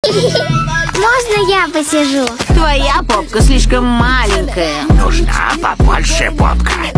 Можно я посижу? Твоя попка слишком маленькая. Нужна побольше попка.